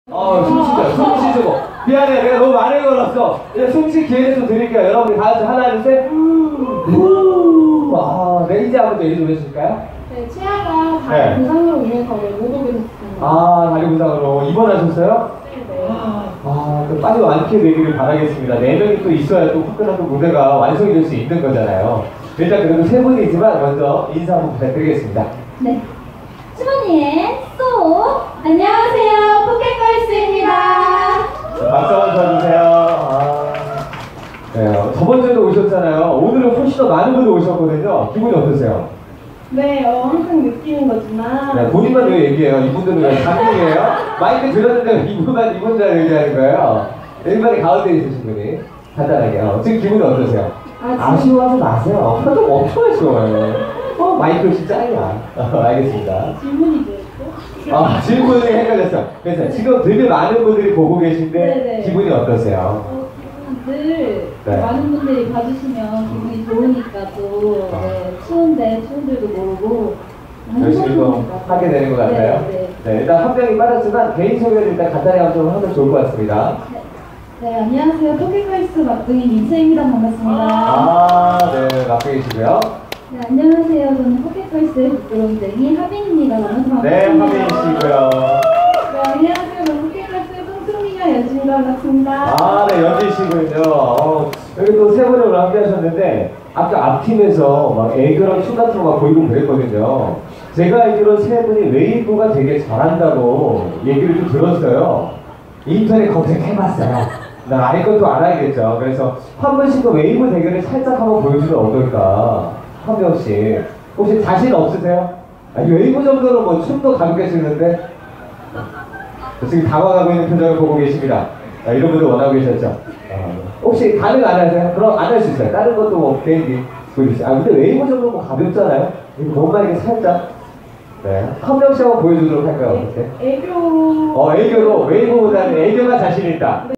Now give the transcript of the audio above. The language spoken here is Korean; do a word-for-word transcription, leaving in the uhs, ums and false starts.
어, 숨쉬죠. 숨 쉬고. 미안해, 내가 너무 많이 걸었어. 이제 숨쉬 기회를 좀 드릴게요. 여러분들 다 같이 하나, 둘, 셋. 후. 아, 네, 이제 한번 더 얘기 좀 해주실까요? 네, 치아가 네. 다리 부상으로 인해서 못 오게 됐습니다. 아, 다리 부상으로 입원하셨어요? 네. 아, 그럼 빨리 완쾌되기를 바라겠습니다. 네 명이 또 있어야 또 화끈한 또 무대가 완성이 될 수 있는 거잖아요. 일단 그래도 세 분이지만 먼저 인사 한번 부탁드리겠습니다. 네. 시모니의 쏘! 안녕하세요, 포켓걸스입니다. 박수 한번 쳐주세요. 아, 네, 저번 주에도 오셨잖아요. 오늘은 훨씬 더 많은 분들 오셨거든요. 기분이 어떠세요? 네, 어, 항상 느끼는 거지만. 네, 본인만 왜 얘기해요? 이분들은 왜 감동이에요? 마이크 들었는데 이분만, 이분만 얘기하는 거예요? 일반에 가운데 있으신 분이. 간단하게요. 지금 기분이 어떠세요? 아, 아쉬워하지 마세요. 하도 엄청 아쉬워요. 어, 마이크 진짜 짱이야. 어, 알겠습니다. 질문이 뭐였죠? 아, 질문이 헷갈렸어. 그래서 지금 되게 많은 분들이 보고 계신데 네네. 기분이 어떠세요? 어, 늘 네. 많은 분들이 봐주시면 기분이 좋으니까 또 네, 추운데 추운들도 모르고 열심히 또 하게 되는 것 같아요. 네, 네. 네, 일단 한 명이 빠졌지만 개인 소개를 일단 간단히 한번 좀 하면 좋을 것 같습니다. 네, 네, 안녕하세요. 포켓걸스 막둥이 민채입니다. 반갑습니다. 아, 네, 맡고 계시고요. 네, 안녕하세요. 저는 포켓걸스의 부끄러움쟁이 하빈입니다. 반갑습니다. 네, 하빈 씨고요. 네, 안녕하세요. 저는 포켓걸스의 뽕숭이녀 연진과 반갑습니다. 아, 네, 연진 씨군요. 어, 여기 또 세 분이 오늘 함께 하셨는데, 아까 앞팀에서 막 애교랑 춤 같은 거 막 보이고 그랬거든요. 제가 알기로 세 분이 웨이브가 되게 잘한다고 얘기를 좀 들었어요. 인터넷 검색해봤어요. 나 아닐 것도 알아야겠죠. 그래서 한 분씩 그 웨이브 대결을 살짝 한번 보여주면 어떨까? 한 명씩. 혹시 자신 없으세요? 아니, 웨이브 정도로 뭐 춤도 가볍게 추는데? 지금 당황하고 있는 표정을 보고 계십니다. 아, 이런 분들 원하고 계셨죠? 어, 혹시 가능 안 하세요? 그럼 안 할 수 있어요. 다른 것도 뭐 개인기 보여주세요. 아, 근데 웨이브 정도 뭐 가볍잖아요? 이거 몸만 이렇게 살짝. 네. 한 명씩 한번 보여주도록 할까요? 어떻게? 애교. 어, 애교로, 웨이브보다는 애교가 자신 있다.